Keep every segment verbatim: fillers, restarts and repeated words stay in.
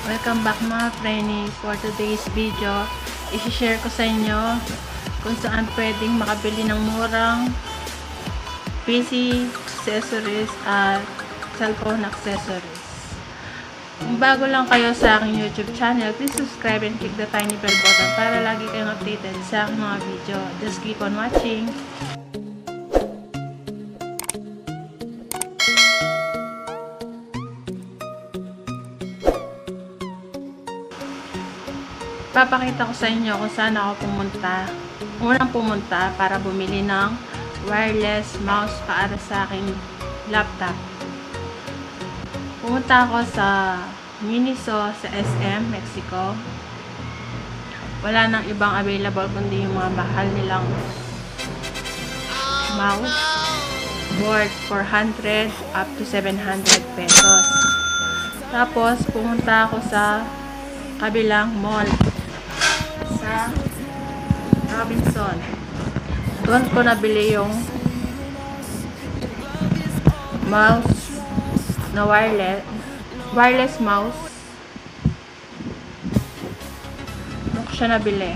Welcome back mga freny. For today's video, i-share ko sa inyo kung saan pwedeng makabili ng murang P C accessories at cellphone accessories. Kung bago lang kayo sa aking YouTube channel, please subscribe and click the tiny bell button para lagi kayong updated sa aking mga video. Just keep on watching! Papakita ko sa inyo kung saan ako pumunta. Unang pumunta para bumili ng wireless mouse para sa aking laptop. Pumunta ako sa Miniso sa S M, Mexico. Wala nang ibang available kundi yung mga mahal nilang mouse. Worth four hundred up to seven hundred pesos. Tapos pumunta ako sa kabilang mall sa Robinson. Doon ko nabili yung mouse na wireless wireless mouse. Doon ko siya nabili.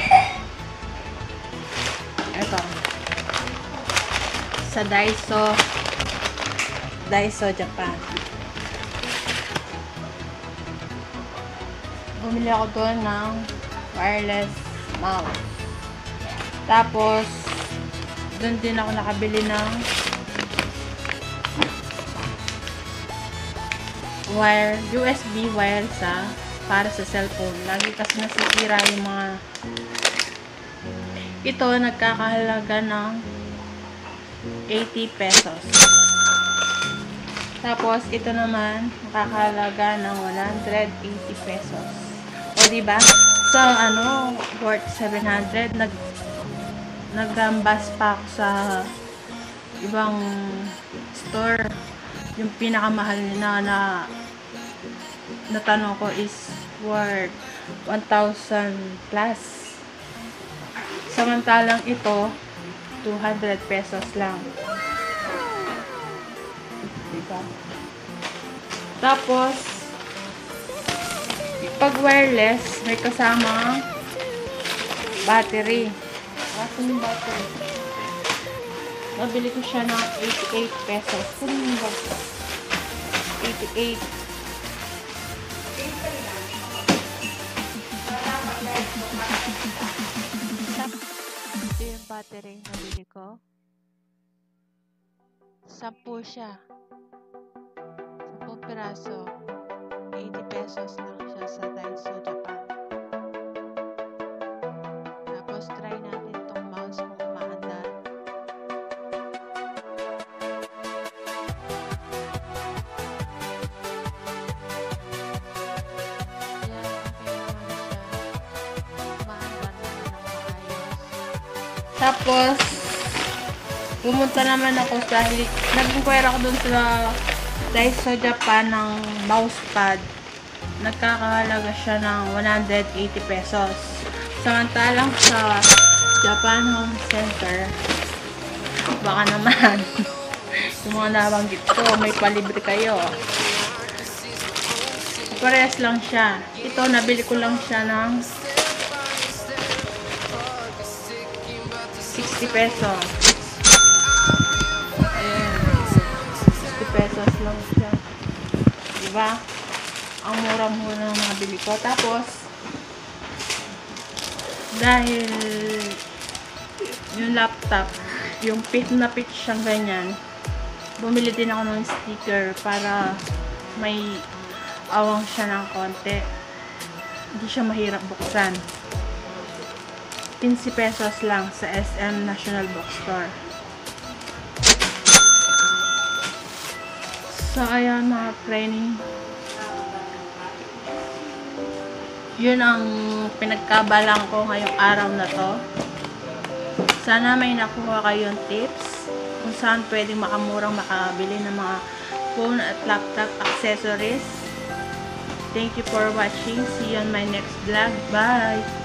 Ito. Sa Daiso Daiso, Japan. Bumili ako doon ng wireless mouse. Tapos, doon din ako nakabili ng wire, U S B wire sa para sa cellphone. Lagi kasi nasisira yung mga ito, nagkakahalaga ng eighty pesos. Tapos, ito naman, nakakahalaga ng one hundred eighty pesos. O, diba? So, ano, worth seven hundred. Nag, nagrambas pa ako sa ibang store. Yung pinakamahal na na natanong ko is worth one thousand plus. Samantalang ito, two hundred pesos lang. Diba? Tapos, pag wireless, may kasamang battery. Kasi yung battery. Nabili ko siya ng eighty-eight pesos. Kung yung battery? eighty-eight. Ito yung battery na nabili ko. Sampu siya. Sampung piraso. eighty pesos lang siya sa Daiso, Japan. Tapos, try natin itong mouse kung umaandar. Yan, okay naman siya. Umaandar naman ng maayos. Tapos, pumunta naman ako sa nag-inquire ako dun sa Daiso, Japan ng mousepad. Nagkakahalaga siya ng one hundred eighty pesos. Samantalang sa Japan Home Center, baka naman yung mga nabanggit ko, may palibre kayo. Parehas lang siya. Ito, nabili ko lang siya ng sixty pesos. Ayan. sixty pesos lang siya. Diba? Ang murang-murang ng mga bili ko. Tapos, dahil yung laptop, yung fit na fit siyang ganyan, bumili din ako ng sticker para may awang siya ng konti. Hindi siya mahirap buksan. fifteen pesos lang sa S M National Bookstore. So, ayan mga freny. Yun ang pinagkabalang ko ngayong araw na to. Sana may nakuha kayong tips kung saan pwedeng makamurang makabili ng mga phone at laptop accessories. Thank you for watching. See you on my next vlog. Bye!